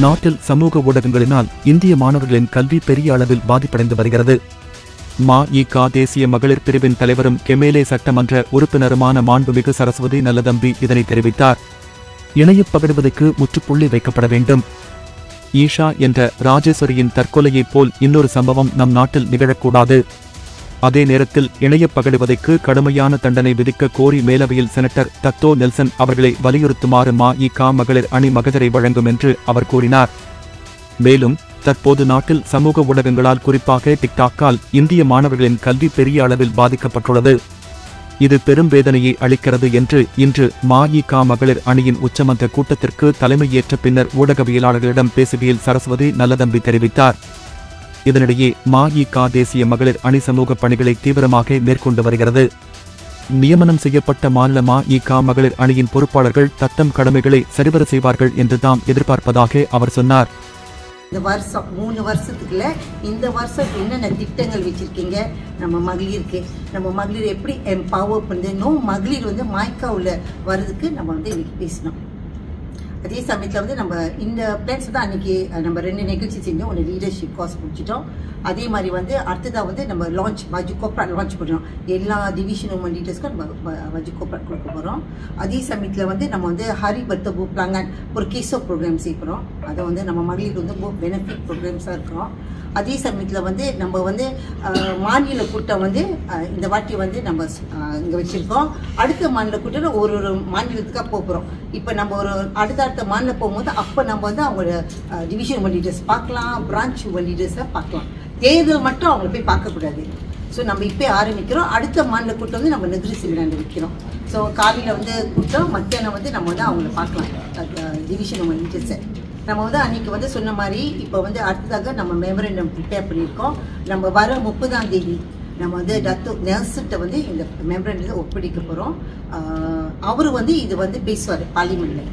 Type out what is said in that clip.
நாட்டில் சமூக ஊடகங்களினால் இந்திய மாணவர்களின் கல்வி பெரிய அளவில் பாதிப்படைந்து வருகிறது. ம.இ.க. தேசிய மகளிர் பிரிவின் தலைவரும் கெமேலே சட்டமன்ற உறுப்பினருமான மாண்புமிகு சரஸ்வதி நல்லதம்பி இதனை தெரிவித்தார். இணையப் பகிர்வதற்கு முற்றுப்புள்ளி வைக்கப்பட வேண்டும். ஈஷா என்ற ராஜேஸ்வரியின் தற்கொலையைப் போல் இன்னொரு சம்பவம் நம் நாட்டில் நிகழக்கூடாது. அதே நேரத்தில் இணையப் பகிர்வதற்கு கடுமையான தண்டனை விதிக்க கோரி மேலவையில் செனட்டர் தத்தோ நெல்சன் அவர்களை வலியுறுத்துமாறு ம.இ.க. மகளிர் அணி மகஜரை வழங்கும் என்று அவர் கூறினார். மேலும் தற்போது நாட்டில் சமூக ஊடகங்களால் குறிப்பாக டிக்டாக்கால் இந்திய மாணவர்களின் கல்வி பெரிய அளவில் பாதிக்கப்பட்டுள்ளது. இது பெரும் வேதனையை அளிக்கிறது என்று இன்று ம.இ.க. மகளிர் அணியின் உச்சமன்ற கூட்டத்திற்கு தலைமையேற்ற பின்னர் ஊடகவியலாளர்களிடம் பேசுகையில் சரஸ்வதி நல்லதம்பி தெரிவித்தார். இதனிடையே ம.இ.க. தேசிய மகளிர் அணி சமூக பணிகளை தீவிரமாக மேற்கொண்டு வருகிறது. நியமனம் செய்யப்பட்ட மாநில ம.இ.க. மகளிர் அணியின் பொறுப்பாளர்கள் தத்தம் கடமைகளை சரிவர செய்வார்கள் என்று தாம் எதிர்பார்ப்பதாக அவர் சொன்னார். இந்த வருஷம் 3 வருஷத்துக்குள்ள இந்த வருஷம் என்னென்ன திட்டங்கள் வச்சிருக்கீங்க, நம்ம மகளிருக்கு நம்ம மகளிர் எப்படி எம்பவர் பண்ணணும், மகளிர் வந்து ம.இ.க. உள்ள வர்றதுக்கு நம்ம வந்து இன்னைக்கு பேசணும். அதே சமயத்தில் வந்து நம்ம இந்த பிளான்ஸ் தான் அன்னைக்கு நம்ம 2 நிகழ்ச்சி செஞ்சோம். ஒன்று லீடர்ஷிப் கோர்ஸ் முடிச்சிட்டோம். அதே மாதிரி வந்து அடுத்ததாக வந்து நம்ம லான்ச் வஜு கோப்ராட் லான்ச் பண்ணுறோம். எல்லா டிவிஷன் உமன் லீடர்ஸ்க்கும் நம்ம வஜு கோப்ராட் கொடுக்க போகிறோம். அதே சமயத்தில் வந்து நம்ம வந்து ஹரி பர்த்தபு பிளாங்கன் ஒரு கேசோ ப்ரோக்ராம் செய்கிறோம். அதை வந்து நம்ம மகளிருக்கு வந்து பெனிஃபிட் ப்ரோக்ராம்ஸாக இருக்கிறோம். அதே சமயத்தில் வந்து நம்ம வந்து மாநில கூட்டம் வந்து இந்த வாட்டி வந்து நம்ம இங்கே வச்சுருக்கோம். அடுத்த மாநில கூட்டம் ஒரு மாநிலத்துக்காக போகிறோம். இப்போ நம்ம ஒரு அடுத்த மாநிலம் போகும்போது அப்போ நம்ம வந்து அவங்களோட டிவிஷன் உமன் லீடர்ஸ் பார்க்கலாம், பிரான்ச் உமன் லீடர்ஸை பார்க்கலாம். தேர்தல் மட்டும் அவங்கள போய் பார்க்கக்கூடாது. ஸோ நம்ம இப்போ ஆரம்பிக்கிறோம். அடுத்த மாநில கூட்டம் வந்து நம்ம நெகிரி சிமிலாண்டு வைக்கிறோம். ஸோ காலையில் வந்து கூட்டம், மத்தியானம் வந்து நம்ம வந்து அவங்கள பார்க்கலாம் டிவிஷன் உமன் லீடர்ஸை. நம்ம வந்து அன்றைக்கி வந்து சொன்ன மாதிரி இப்போ வந்து அடுத்ததாக நம்ம மெமரண்டம் ப்ரிப்பேர் பண்ணியிருக்கோம். நம்ம வர 30ஆம் தேதி நம்ம வந்து டத்தோ நெல்சன்கிட்ட வந்து இந்த மெமரண்டத்தை ஒப்படைக்க போகிறோம். அவர் வந்து இது வந்து பேசுவார் பார்லிமெண்ட்டில்.